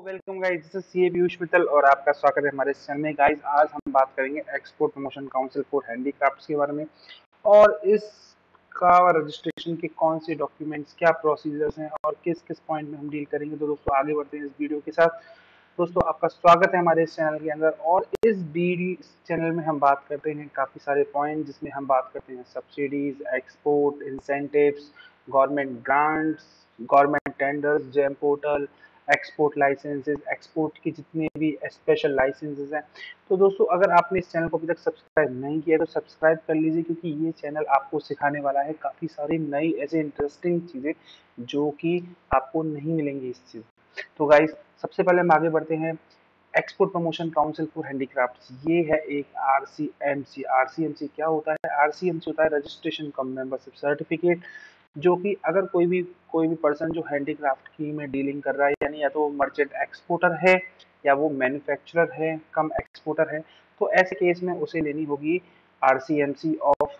Welcome guys, this is CIBIL और आपका स्वागत है हमारे चैनल में। गाइस आज हम बात करेंगे export promotion council for handicrafts के बारे में और इसका रजिस्ट्रेशन के कौन से डॉक्यूमेंट्स, क्या प्रोसीजर्स हैं और किस किस पॉइंट में हम डील करेंगे। तो दोस्तों आगे बढ़ते हैं इस वीडियो के साथ। दोस्तों आपका स्वागत है हमारे इस चैनल के अंदर और इस चैनल में हम बात करते हैं काफ़ी सारे पॉइंट, जिसमें हम बात करते हैं subsidies, export incentives, government grants, government tenders, GeM portal, export licenses, export की जितने भी स्पेशल लाइसेंसेज हैं। तो दोस्तों अगर आपने इस चैनल को अभी तक सब्सक्राइब नहीं किया तो सब्सक्राइब कर लीजिए, क्योंकि ये चैनल आपको सिखाने वाला है काफ़ी सारी नई ऐसे इंटरेस्टिंग चीज़ें जो कि आपको नहीं मिलेंगी इस चीज़। तो गाइस सबसे पहले हम आगे बढ़ते हैं। Export promotion council for handicrafts, ये है एक RCMC। RCMC क्या होता है? RCMC होता है रजिस्ट्रेशन कम मेंबरशिप सर्टिफिकेट, जो कि अगर कोई भी पर्सन जो हैंडीक्राफ्ट की में डीलिंग कर रहा है, यानी या तो मर्चेंट एक्सपोर्टर है या वो मैन्युफैक्चरर है कम एक्सपोर्टर है, तो ऐसे केस में उसे लेनी होगी RCMC ऑफ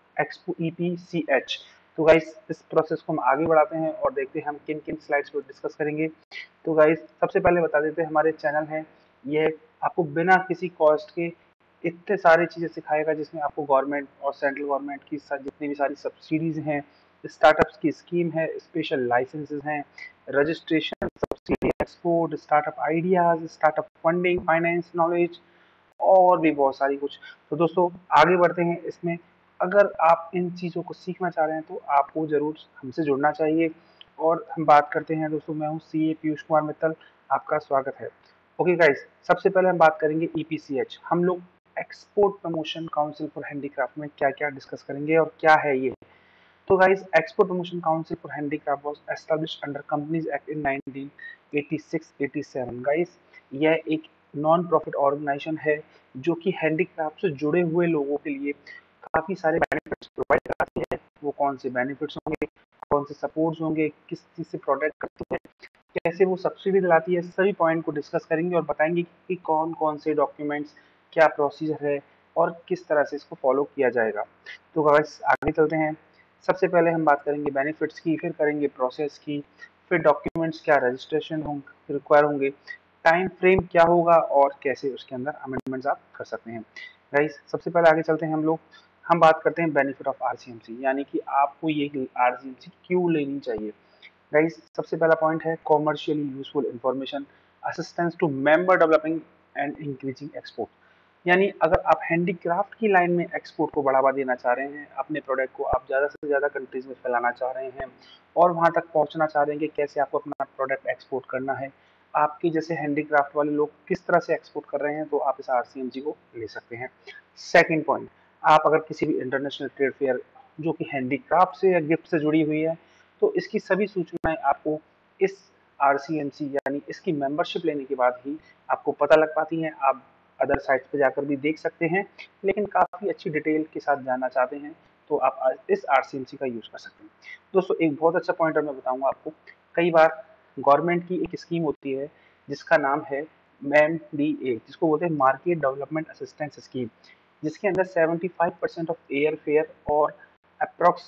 EPCH। तो गाइस इस प्रोसेस को हम आगे बढ़ाते हैं और देखते हैं हम किन किन स्लाइड्स पर डिस्कस करेंगे। तो गाइस सबसे पहले बता देते हैं हमारे चैनल है ये आपको बिना किसी कॉस्ट के इतने सारी चीज़ें सिखाएगा, जिसमें आपको गवर्नमेंट और सेंट्रल गवर्नमेंट की जितनी भी सारी सब्सिडीज हैं, स्टार्टअप्स की स्कीम है, स्पेशल लाइसेंसेज हैं, registration, subsidy, export, startup ideas, startup funding, finance knowledge और भी बहुत सारी कुछ। तो दोस्तों आगे बढ़ते हैं इसमें। अगर आप इन चीज़ों को सीखना चाह रहे हैं तो आपको ज़रूर हमसे जुड़ना चाहिए। और हम बात करते हैं दोस्तों, मैं हूँ CA पीयूष कुमार मित्तल, आपका स्वागत है। ओके गाइस, सबसे पहले हम बात करेंगे EPCH। हम लोग export promotion council for handicraft में क्या क्या डिस्कस करेंगे और क्या है ये। तो guys export promotion council for handicraft was established under companies act in 1986-87। Guys यह एक नॉन प्रॉफिट ऑर्गेनाइजेशन है जो कि हैंडीक्राफ्ट से जुड़े हुए लोगों के लिए काफ़ी सारे बेनिफिट्स प्रोवाइड कराती है। वो कौन से बेनिफिट्स होंगे, कौन से सपोर्ट्स होंगे, किस चीज़ से प्रोटेक्ट करती है, कैसे वो सब्सिडी दिलाती है, सभी पॉइंट को डिस्कस करेंगे और बताएंगे कि कौन कौन से डॉक्यूमेंट्स, क्या प्रोसीजर है और किस तरह से इसको फॉलो किया जाएगा। तो गाइस आगे चलते हैं। सबसे पहले हम बात करेंगे बेनिफिट्स की, फिर करेंगे प्रोसेस की, फिर डॉक्यूमेंट्स क्या रजिस्ट्रेशन होंगे रिक्वायर होंगे, टाइम फ्रेम क्या होगा और कैसे उसके अंदर अमेंडमेंट्स आप कर सकते हैं। गाइस सबसे पहले आगे चलते हैं हम बात करते हैं बेनिफिट ऑफ RCMC, यानी कि आपको ये RCMC क्यों लेनी चाहिए। गाइस सबसे पहला पॉइंट है commercially useful information, assistance to member developing and increasing export. यानी अगर आप हैंडीक्राफ्ट की लाइन में एक्सपोर्ट को बढ़ावा देना चाह रहे हैं, अपने प्रोडक्ट को आप ज़्यादा से ज़्यादा कंट्रीज में फैलाना चाह रहे हैं और वहाँ तक पहुँचना चाह रहे हैं कि कैसे आपको अपना प्रोडक्ट एक्सपोर्ट करना है, आपके जैसे हैंडीक्राफ्ट वाले लोग किस तरह से एक्सपोर्ट कर रहे हैं, तो आप इस RCMC को ले सकते हैं। सेकेंड पॉइंट, आप अगर किसी भी इंटरनेशनल ट्रेड फेयर जो कि हैंडीक्राफ्ट से या गिफ्ट से जुड़ी हुई है, तो इसकी सभी सूचनाएं आपको इस RCMC यानी इसकी मेंबरशिप लेने के बाद ही आपको पता लग पाती हैं। आप अदर साइट्स पे जाकर भी देख सकते हैं, लेकिन काफ़ी अच्छी डिटेल के साथ जानना चाहते हैं तो आप इस RCMC का यूज़ कर सकते हैं। दोस्तों एक बहुत अच्छा पॉइंटर मैं बताऊंगा आपको। कई बार गवर्नमेंट की एक स्कीम होती है जिसका नाम है MDA, जिसको बोलते हैं मार्केट डेवलपमेंट असिस्टेंस स्कीम, जिसके अंदर 75% ऑफ एयर फेयर और अप्रॉक्स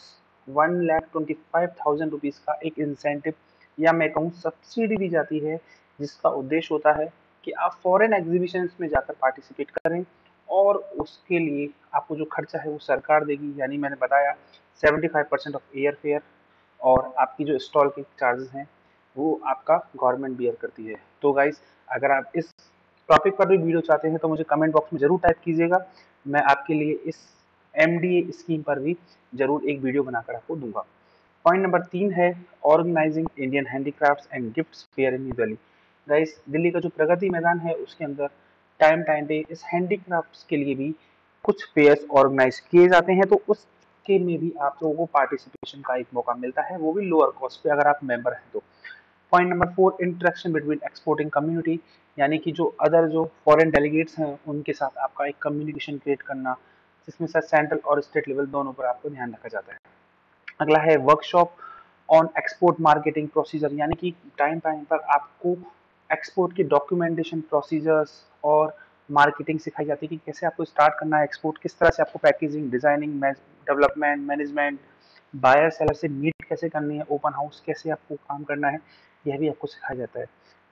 1,25,000 रुपीज़ का एक इंसेंटिव या मैं कहूँ सब्सिडी दी जाती है, जिसका उद्देश्य होता है कि आप फॉरेन एग्जीबिशंस में जाकर पार्टिसिपेट करें और उसके लिए आपको जो खर्चा है वो सरकार देगी। यानी मैंने बताया 75% ऑफ एयर फेयर और आपकी जो स्टॉल के चार्जेस हैं वो आपका गवर्नमेंट बियर करती है। तो गाइस अगर आप इस टॉपिक पर भी वीडियो चाहते हैं तो मुझे कमेंट बॉक्स में जरूर टाइप कीजिएगा, मैं आपके लिए इस MDA स्कीम पर भी जरूर एक वीडियो बनाकर आपको दूंगा। पॉइंट नंबर 3 है organizing Indian handicrafts and gifts fair in New Delhi. Guys Delhi का जो प्रगति मैदान है उसके अंदर टाइम पे इस हैंडीक्राफ्ट्स के लिए भी कुछ फेयर्स ऑर्गेनाइज किए जाते हैं, तो उसके में भी आप लोगों को पार्टिसिपेशन का एक मौका मिलता है, वो भी लोअर कॉस्ट पे अगर आप मेंबर हैं तो। Point number 4, interaction between exporting community, यानी कि जो अदर जो फॉरेन डेलीगेट्स हैं उनके साथ आपका एक कम्युनिकेशन क्रिएट करना, जिसमें सर सेंट्रल और स्टेट लेवल दोनों पर आपको ध्यान रखा जाता है। अगला है workshop on export marketing procedure, यानी कि टाइम पर आपको एक्सपोर्ट के डॉक्यूमेंटेशन प्रोसीजर्स और मार्केटिंग सिखाई जाती है कि कैसे आपको स्टार्ट करना है एक्सपोर्ट, किस तरह से आपको packaging, designing, development, management, buyer seller से मीट कैसे करनी है, ओपन हाउस कैसे आपको काम करना है, यह भी आपको सिखाया जाता है।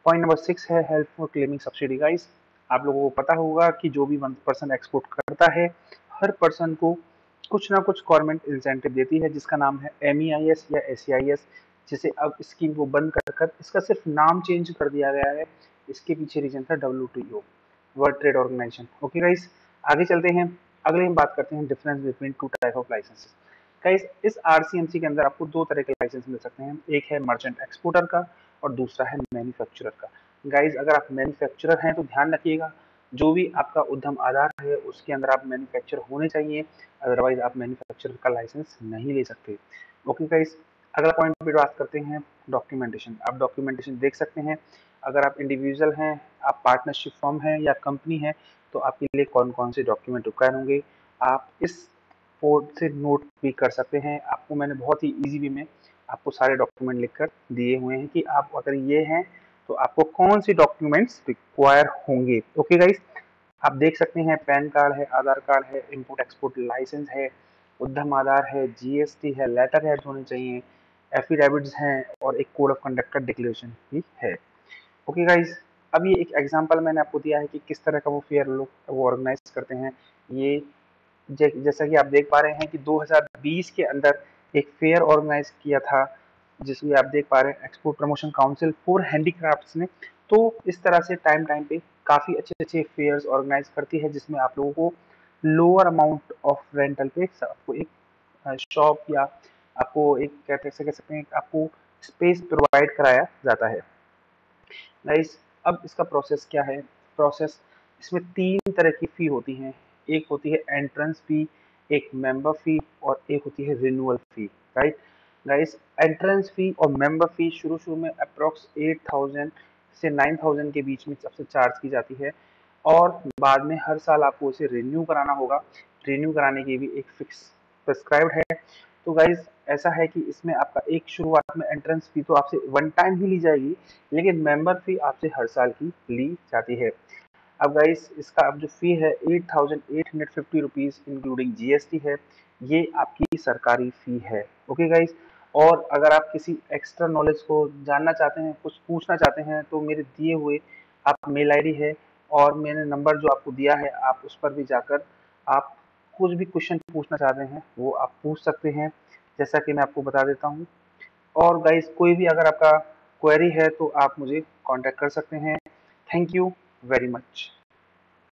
पॉइंट नंबर 6 है help for claiming subsidy. Guys, आप लोगों को पता होगा कि जो भी 1% एक्सपोर्ट करता है, हर पर्सन को कुछ ना कुछ गवर्नमेंट इंसेंटिव देती है, जिसका नाम है MEIS या SEIS, जिसे अब स्कीम को बंद कर इसका सिर्फ नाम चेंज कर दिया गया है। इसके पीछे रीजन था WTO, world trade organization. Okay guys, आगे चलते हैं। अगले हम बात करते हैं difference between two type of licenses. Guys, इस RCMC के अंदर आपको दो तरह के लाइसेंस मिल सकते हैं, एक है मर्चेंट एक्सपोर्टर का और दूसरा है मैन्युफैक्चरर का। गाइस, अगर आप मैन्युफैक्चरर हैं तो ध्यान रखिएगा, जो भी आपका उद्यम आधार है उसके अंदर आप मैन्युफैक्चर होने चाहिए, अदरवाइज आप मैन्युफैक्चरर का लाइसेंस नहीं ले सकते। ओके गाइस, अगला पॉइंट पे बात करते हैं डॉक्यूमेंटेशन। आप डॉक्यूमेंटेशन देख सकते हैं, अगर आप इंडिविजुअल हैं, आप पार्टनरशिप फर्म है या कंपनी है, तो आपके लिए कौन कौन से डॉक्यूमेंट रिक्वायर होंगे, आप इस बोर्ड से नोट भी कर सकते हैं। आपको मैंने बहुत ही इजी वे में आपको सारे डॉक्यूमेंट लिखकर दिए हुए हैं कि आप अगर ये हैं तो आपको कौन से डॉक्यूमेंट्स रिक्वायर होंगे। ओके गाइस, आप देख सकते हैं पैन कार्ड है, आधार कार्ड है, इंपोर्ट एक्सपोर्ट लाइसेंस है, उद्यम आधार है, GST है, लेटर हेड होने चाहिए, एफिडेविट्स हैं और एक कोड ऑफ कंडक्ट का डिक्लेरेशन भी है। ओके गाइस, अब ये एक एग्जांपल मैंने आपको दिया है कि किस तरह का वो फेयर लोग वो ऑर्गेनाइज करते हैं। ये जैसा कि आप देख पा रहे हैं कि 2020 के अंदर एक फेयर ऑर्गेनाइज किया था, जिसमें आप देख पा रहे हैं export promotion council for handicrafts ने। तो इस तरह से टाइम टाइम पे काफ़ी अच्छे अच्छे फेयर्स ऑर्गेनाइज करती है, जिसमें आप लोगों को लोअर अमाउंट ऑफ रेंटल पे आपको एक शॉप या आपको एक कह सकते हैं आपको स्पेस प्रोवाइड कराया जाता है। गाइस, अब इसका प्रोसेस क्या है? प्रोसेस इसमें 3 तरह की फ़ी होती हैं। एक होती है एंट्रेंस फ़ी, एक मेंबर फ़ी और एक होती है renewal fee, right? Guys, entrance fee और मेंबर फ़ी शुरू में अप्रॉक्स 8000 से 9000 के बीच में सबसे चार्ज की जाती है और बाद में हर साल आपको इसे रिन्यू कराना होगा। रिन्यू कराने की भी एक फिक्स प्रिस्क्राइब्ड है। तो गाइस, ऐसा है कि इसमें आपका एक शुरुआत में एंट्रेंस फ़ी तो आपसे वन टाइम ही ली जाएगी, लेकिन मेंबर फ़ी आपसे हर साल की ली जाती है। अब गाइस, इसका अब जो फ़ी है 8850 रुपीज़ इंक्लूडिंग GST है, ये आपकी सरकारी फ़ी है। ओके गाइस, और अगर आप किसी एक्स्ट्रा नॉलेज को जानना चाहते हैं, कुछ पूछना चाहते हैं, तो मेरे दिए हुए आप मेल ID है और मैंने नंबर जो आपको दिया है, आप उस पर भी जाकर आप कुछ भी क्वेश्चन पूछना चाहते हैं वो आप पूछ सकते हैं, जैसा कि मैं आपको बता देता हूँ। और गाइस, कोई भी अगर आपका क्वेरी है तो आप मुझे कांटेक्ट कर सकते हैं। Thank you very much.